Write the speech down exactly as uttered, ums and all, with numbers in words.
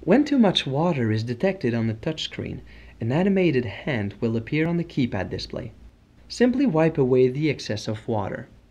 When too much water is detected on the touchscreen, an animated hand will appear on the keypad display. Simply wipe away the excess of water.